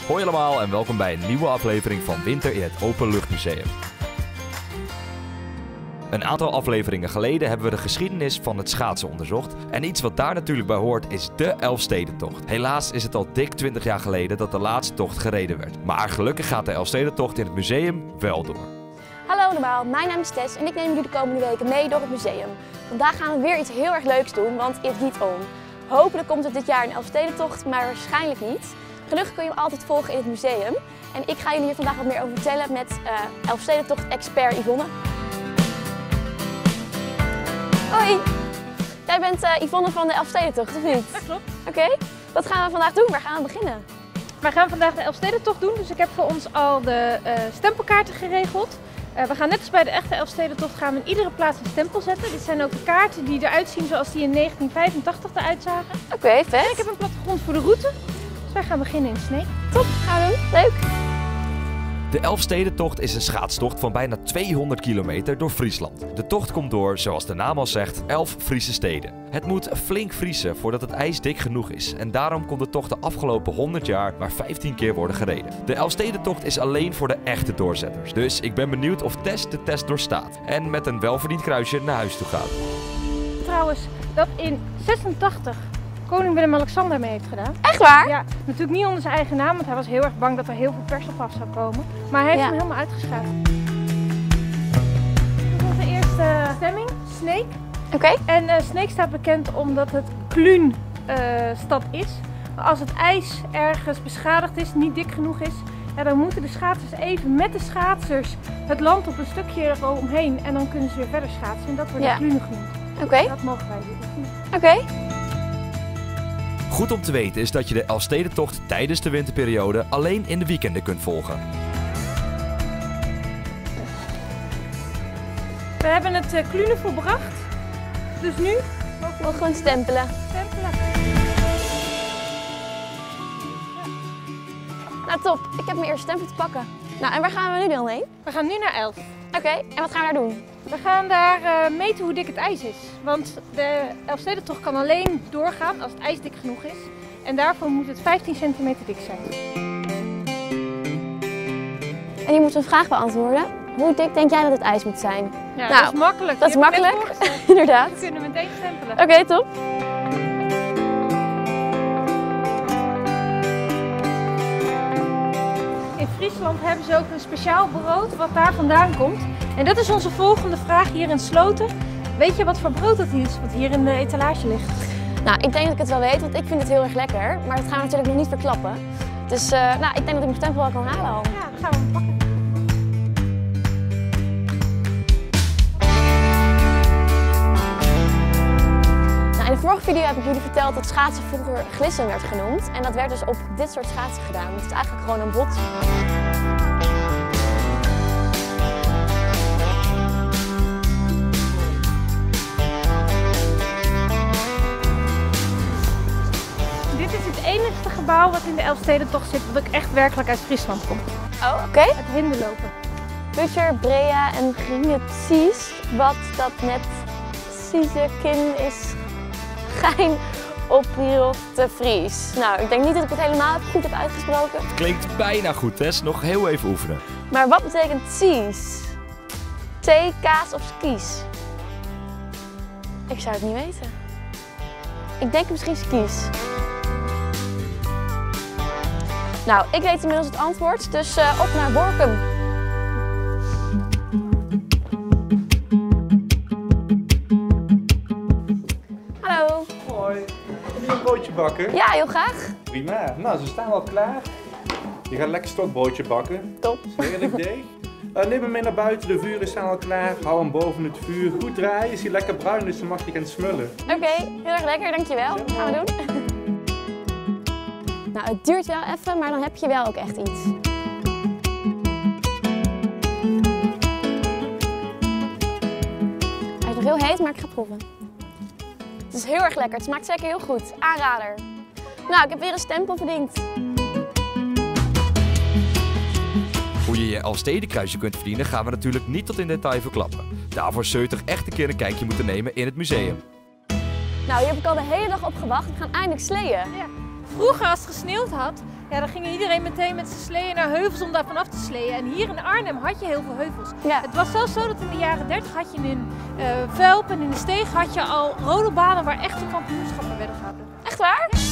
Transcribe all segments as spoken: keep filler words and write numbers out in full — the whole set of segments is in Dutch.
Hoi allemaal en welkom bij een nieuwe aflevering van Winter in het Openluchtmuseum. Een aantal afleveringen geleden hebben we de geschiedenis van het schaatsen onderzocht. En iets wat daar natuurlijk bij hoort is de Elfstedentocht. Helaas is het al dik twintig jaar geleden dat de laatste tocht gereden werd. Maar gelukkig gaat de Elfstedentocht in het museum wel door. Hallo allemaal, mijn naam is Tess en ik neem jullie de komende weken mee door het museum. Vandaag gaan we weer iets heel erg leuks doen, want it geht on. Hopelijk komt het dit jaar een Elfstedentocht, maar waarschijnlijk niet. Gelukkig kun je hem altijd volgen in het museum. En ik ga jullie hier vandaag wat meer over vertellen met uh, Elfstedentocht-expert Yvonne. Hoi! Jij bent uh, Yvonne van de Elfstedentocht, of niet? Dat klopt. Oké, okay. Wat gaan we vandaag doen? Waar gaan we beginnen? Wij gaan vandaag de Elfstedentocht doen, dus ik heb voor ons al de uh, stempelkaarten geregeld. Uh, we gaan net als bij de echte Elfstedentocht gaan we in iedere plaats een stempel zetten. Dit zijn ook de kaarten die eruit zien zoals die in negentien vijfentachtig eruit zagen. Oké, okay, vet. En ik heb een plattegrond voor de route, dus wij gaan beginnen in Sneek. Top, gaan we doen. Leuk! De Elfstedentocht is een schaatstocht van bijna tweehonderd kilometer door Friesland. De tocht komt door, zoals de naam al zegt, elf Friese steden. Het moet flink vriezen voordat het ijs dik genoeg is en daarom kon de tocht de afgelopen honderd jaar maar vijftien keer worden gereden. De Elfstedentocht is alleen voor de echte doorzetters, dus ik ben benieuwd of Tess de test doorstaat en met een welverdiend kruisje naar huis toe gaat. Trouwens, dat in zesentachtig koning Willem-Alexander mee heeft gedaan. Echt waar? Ja, natuurlijk niet onder zijn eigen naam, want hij was heel erg bang dat er heel veel pers op af zou komen. Maar hij heeft ja. hem helemaal uitgeschreven. Dit is onze eerste stemming, Sneek. Oké. Okay. En uh, Sneek staat bekend omdat het Kluun-stad uh, is. Maar als het ijs ergens beschadigd is, niet dik genoeg is, ja, dan moeten de schaatsers even met de schaatsers het land op een stukje omheen en dan kunnen ze weer verder schaatsen. En dat wordt ja. Kluun genoemd. Oké. Okay. Dat mogen wij doen. Oké. Okay. Goed om te weten is dat je de Elfstedentocht tijdens de winterperiode alleen in de weekenden kunt volgen. We hebben het uh, Klunen volbracht, dus nu mogen we gewoon stempelen. stempelen. Nou top, ik heb mijn eerste stempel te pakken. Nou en waar gaan we nu dan heen? We gaan nu naar Elf. Oké, okay, en wat gaan we daar doen? We gaan daar uh, meten hoe dik het ijs is. Want de Elfstedentocht kan alleen doorgaan als het ijs dik genoeg is. En daarvoor moet het vijftien centimeter dik zijn. En je moet een vraag beantwoorden. Hoe dik denk jij dat het ijs moet zijn? Ja, nou, dat is makkelijk. Dat is makkelijk, inderdaad. We kunnen meteen stempelen. Oké, okay, top. In Friesland hebben ze ook een speciaal brood wat daar vandaan komt. En dat is onze volgende vraag hier in Sloten. Weet je wat voor brood dat is, wat hier in de etalage ligt? Nou, ik denk dat ik het wel weet, want ik vind het heel erg lekker. Maar dat gaan we natuurlijk nog niet verklappen. Dus uh, nou, ik denk dat ik mijn stempel wel kan halen al. Ja, dan gaan we hem pakken. In de vorige video heb ik jullie verteld dat schaatsen vroeger glissen werd genoemd. En dat werd dus op dit soort schaatsen gedaan. Het is eigenlijk gewoon een bot. Dit is het enigste gebouw wat in de Elfstedentocht zit wat ook echt werkelijk uit Friesland komt. Oh, oké. Okay. Het hinderlopen. Butcher, Brea en Grinetsies, wat dat net Siezekin is. Gein op die te Fries. Nou, ik denk niet dat ik het helemaal goed heb uitgesproken. Het klinkt bijna goed, Tess. Nog heel even oefenen. Maar wat betekent tsies? Thee, kaas of skis? Ik zou het niet weten. Ik denk misschien skis. Nou, ik weet inmiddels het antwoord, dus uh, op naar Borkum. Een broodje bakken? Ja, heel graag. Prima. Nou, ze staan al klaar. Je gaat lekker stokbroodje bakken. Top. Dat is een heerlijk idee. Uh, neem hem mee naar buiten, de vuren staan al klaar. Hou hem boven het vuur. Goed draaien, is hij lekker bruin, dus dan mag je gaan smullen. Oké, okay, heel erg lekker, dankjewel. Dat gaan we doen. Nou, het duurt wel even, maar dan heb je wel ook echt iets. Hij is nog heel heet, maar ik ga proeven. Het is heel erg lekker, het smaakt zeker heel goed. Aanrader. Nou, ik heb weer een stempel verdiend. Hoe je je Elfstedenkruisje kunt verdienen gaan we natuurlijk niet tot in detail verklappen. Daarvoor zul je toch echt een keer een kijkje moeten nemen in het museum. Nou, hier heb ik al de hele dag op gewacht. We gaan eindelijk sleeën. Ja. Vroeger, als het gesneeuwd had, Ja, dan ging iedereen meteen met zijn sleeën naar heuvels om daar vanaf te sleeën. En hier in Arnhem had je heel veel heuvels. Ja. Het was zelfs zo dat in de jaren dertig had je in uh, Velp en in de Steeg had je al rodelbanen waar echte kampioenschappen werden gehouden. Echt waar? Ja.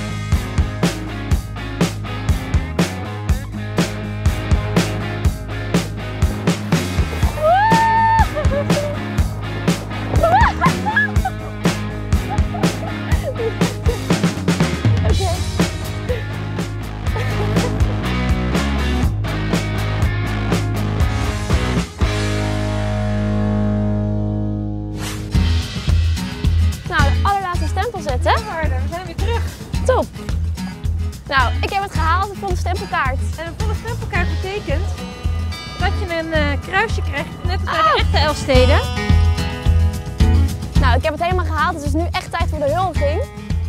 Zetten. We zijn weer terug. Top! Nou, ik heb het gehaald, een volle stempelkaart. En een volle stempelkaart betekent dat je een uh, kruisje krijgt, net als bij oh. de echte Elfsteden. Nou, ik heb het helemaal gehaald, dus het is nu echt tijd voor de huldiging.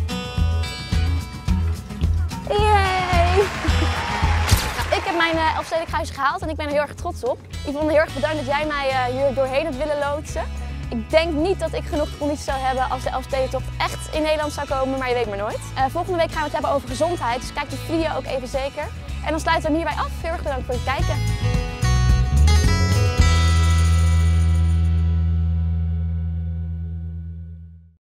Yay! Nou, ik heb mijn uh, Elfsteden kruisje gehaald en ik ben er heel erg trots op. Yvonne, heel erg bedankt dat jij mij uh, hier doorheen hebt willen loodsen. Ik denk niet dat ik genoeg conditie zou hebben als de Elfstedentocht echt in Nederland zou komen, maar je weet maar nooit. Uh, volgende week gaan we het hebben over gezondheid, dus kijk de video ook even zeker. En dan sluiten we hem hierbij af. Heel erg bedankt voor het kijken.